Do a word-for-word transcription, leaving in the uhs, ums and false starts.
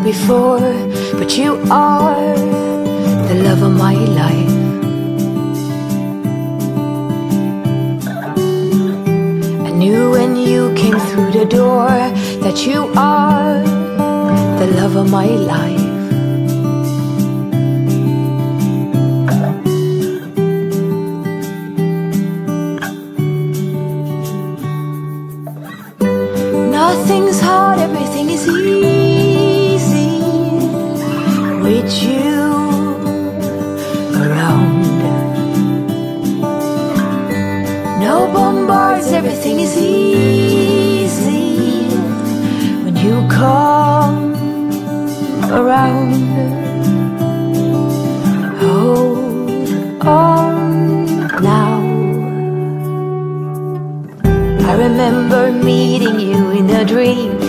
before, but you are the love of my life. I knew when you came through the door that you are the love of my life. Nothing's hard, everything is easy with you around. No bombards, everything is easy when you come around. Hold on now. I remember meeting you in a dream.